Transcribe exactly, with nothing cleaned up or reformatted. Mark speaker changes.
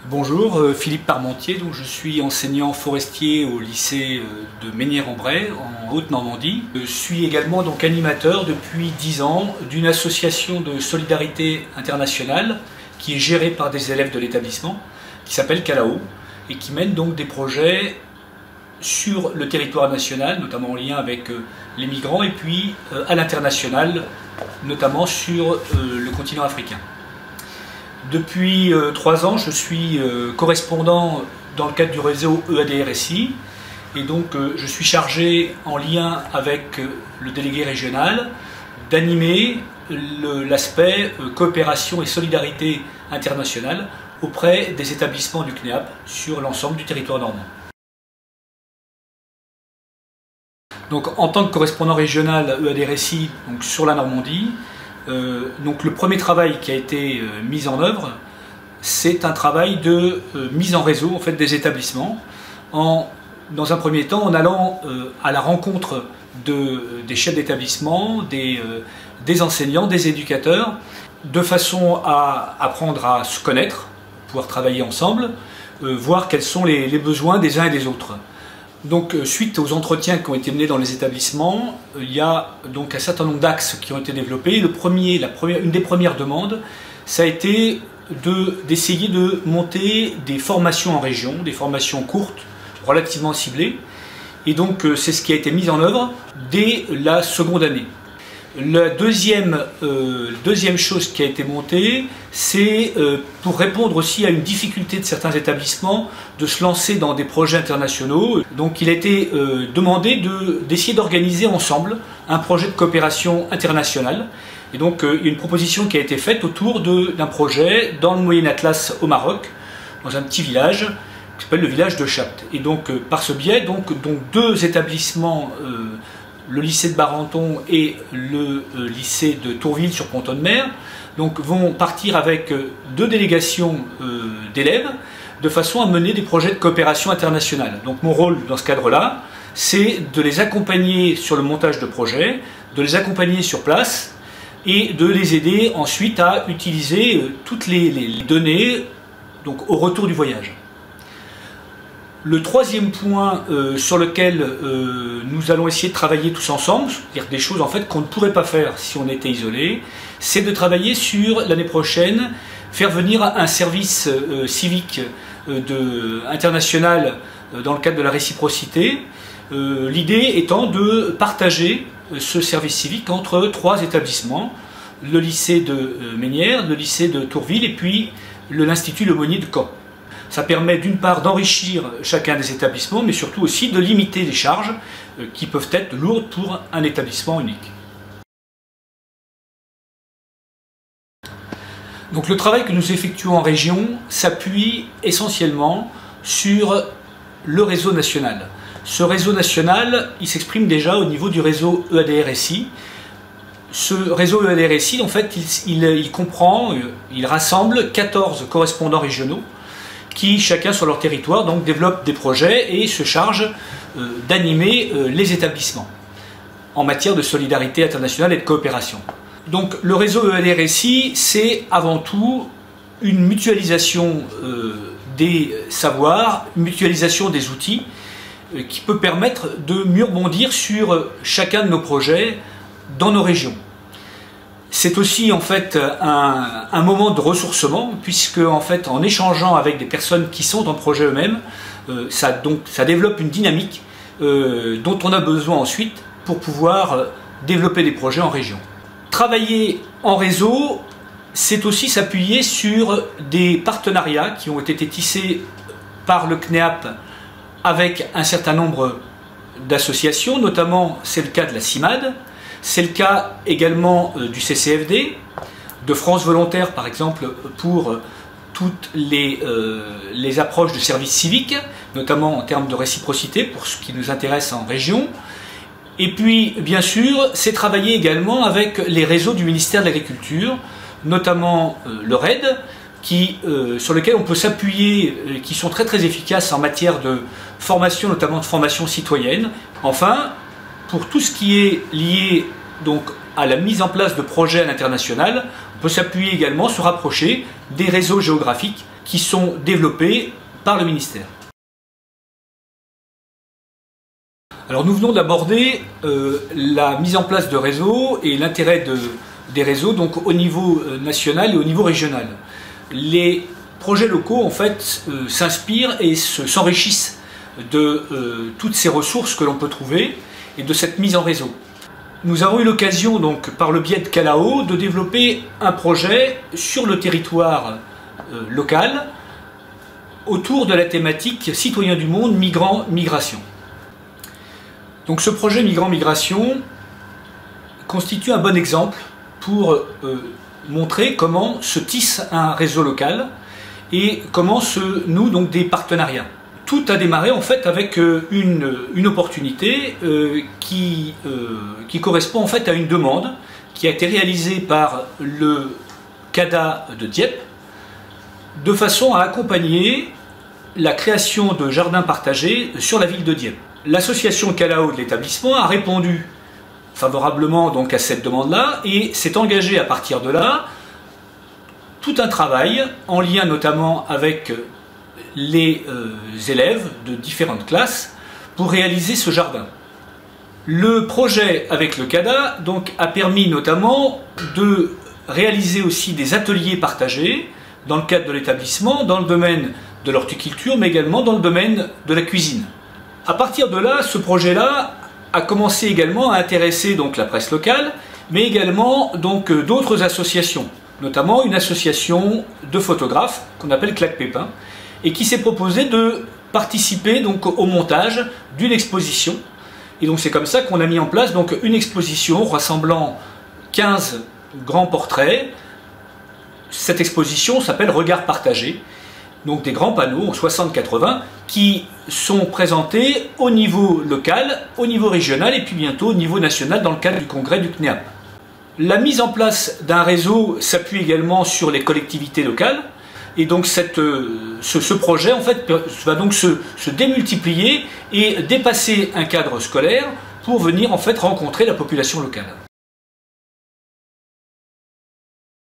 Speaker 1: Bonjour, euh, Philippe Parmentier, donc je suis enseignant forestier au lycée euh, de Mesnières-en-Bray en Haute-Normandie. Je suis également donc animateur depuis dix ans d'une association de solidarité internationale qui est gérée par des élèves de l'établissement, qui s'appelle Calao et qui mène donc des projets sur le territoire national, notamment en lien avec euh, les migrants, et puis euh, à l'international, notamment sur euh, le continent africain. Depuis euh, trois ans, je suis euh, correspondant dans le cadre du réseau E A D R S I, et donc euh, je suis chargé, en lien avec euh, le délégué régional, d'animer l'aspect euh, coopération et solidarité internationale auprès des établissements du C N E A P sur l'ensemble du territoire normand. Donc, en tant que correspondant régional E A D R S I donc, sur la Normandie, euh, donc, le premier travail qui a été euh, mis en œuvre, c'est un travail de euh, mise en réseau en fait, des établissements, en, dans un premier temps en allant euh, à la rencontre de, des chefs d'établissement, des, euh, des enseignants, des éducateurs, de façon à apprendre à se connaître, pouvoir travailler ensemble, euh, voir quels sont les, les besoins des uns et des autres. Donc, suite aux entretiens qui ont été menés dans les établissements, il y a donc un certain nombre d'axes qui ont été développés. Le premier, la première, une des premières demandes, ça a été d'essayer de, de monter des formations en région, des formations courtes, relativement ciblées. Et donc, c'est ce qui a été mis en œuvre dès la seconde année. La deuxième, euh, deuxième chose qui a été montée, c'est euh, pour répondre aussi à une difficulté de certains établissements de se lancer dans des projets internationaux. Donc il a été euh, demandé de, d'essayer d'organiser ensemble un projet de coopération internationale. Et donc euh, il y a une proposition qui a été faite autour d'un projet dans le Moyen Atlas au Maroc, dans un petit village qui s'appelle le village de Chapt. Et donc euh, par ce biais, donc, donc deux établissements, euh, le lycée de Barenton et le euh, lycée de Tourville sur Ponton-de-Mer, donc vont partir avec euh, deux délégations euh, d'élèves de façon à mener des projets de coopération internationale. Donc mon rôle dans ce cadre-là, c'est de les accompagner sur le montage de projets, de les accompagner sur place et de les aider ensuite à utiliser euh, toutes les, les données donc, au retour du voyage. Le troisième point euh, sur lequel euh, nous allons essayer de travailler tous ensemble, c'est-à-dire des choses en fait qu'on ne pourrait pas faire si on était isolé, c'est de travailler sur l'année prochaine, faire venir un service euh, civique euh, de, international euh, dans le cadre de la réciprocité. Euh, L'idée étant de partager euh, ce service civique entre trois établissements, le lycée de euh, Mesnières, le lycée de Tourville et puis l'Institut Lemonnier de Caen. Ça permet d'une part d'enrichir chacun des établissements, mais surtout aussi de limiter les charges qui peuvent être lourdes pour un établissement unique. Donc le travail que nous effectuons en région s'appuie essentiellement sur le réseau national. Ce réseau national, il s'exprime déjà au niveau du réseau E A D R S I. Ce réseau E A D R S I, en fait, il, il, il comprend, il rassemble quatorze correspondants régionaux qui, chacun sur leur territoire, donc, développent des projets et se chargent euh, d'animer euh, les établissements en matière de solidarité internationale et de coopération. Donc le réseau E A D R S I, c'est avant tout une mutualisation euh, des savoirs, une mutualisation des outils euh, qui peut permettre de mieux rebondir sur euh, chacun de nos projets dans nos régions. C'est aussi en fait un, un moment de ressourcement, puisque en fait en échangeant avec des personnes qui sont en projet eux-mêmes, euh, ça, donc, ça développe une dynamique euh, dont on a besoin ensuite pour pouvoir euh, développer des projets en région. Travailler en réseau, c'est aussi s'appuyer sur des partenariats qui ont été tissés par le C N E A P avec un certain nombre d'associations, notamment c'est le cas de la CIMAD. C'est le cas également euh, du C C F D, de France Volontaire par exemple, pour euh, toutes les, euh, les approches de service civique, notamment en termes de réciprocité pour ce qui nous intéresse en région. Et puis bien sûr, c'est travailler également avec les réseaux du ministère de l'Agriculture, notamment euh, le R E D, qui, euh, sur lequel on peut s'appuyer, euh, qui sont très très efficaces en matière de formation, notamment de formation citoyenne. Enfin, pour tout ce qui est lié donc, à la mise en place de projets à l'international, on peut s'appuyer également, se rapprocher des réseaux géographiques qui sont développés par le ministère. Alors nous venons d'aborder euh, la mise en place de réseaux et l'intérêt de, des réseaux donc au niveau national et au niveau régional. Les projets locaux en fait euh, s'inspirent et s'enrichissent de euh, toutes ces ressources que l'on peut trouver et de cette mise en réseau. Nous avons eu l'occasion donc par le biais de Calao de développer un projet sur le territoire euh, local autour de la thématique citoyens du monde, migrants, migration. Donc ce projet Migrants-Migration constitue un bon exemple pour euh, montrer comment se tisse un réseau local et comment se nouent donc des partenariats. Tout a démarré en fait avec euh, une, une opportunité euh, qui, euh, qui correspond en fait à une demande qui a été réalisée par le CADA de Dieppe de façon à accompagner la création de jardins partagés sur la ville de Dieppe. L'association Calao de l'établissement a répondu favorablement donc à cette demande-là et s'est engagée à partir de là tout un travail en lien notamment avec les euh, élèves de différentes classes pour réaliser ce jardin. Le projet avec le CADA donc, a permis notamment de réaliser aussi des ateliers partagés dans le cadre de l'établissement, dans le domaine de l'horticulture, mais également dans le domaine de la cuisine. À partir de là, ce projet-là a commencé également à intéresser donc, la presse locale, mais également donc d'autres associations, notamment une association de photographes qu'on appelle Claque Pépin, et qui s'est proposé de participer donc, au montage d'une exposition. Et donc c'est comme ça qu'on a mis en place donc, une exposition rassemblant quinze grands portraits. Cette exposition s'appelle Regard partagé. Donc des grands panneaux en soixante quatre-vingts qui sont présentés au niveau local, au niveau régional et puis bientôt au niveau national dans le cadre du congrès du C N E A P. La mise en place d'un réseau s'appuie également sur les collectivités locales et donc cette, ce, ce projet en fait va donc se, se démultiplier et dépasser un cadre scolaire pour venir en fait rencontrer la population locale.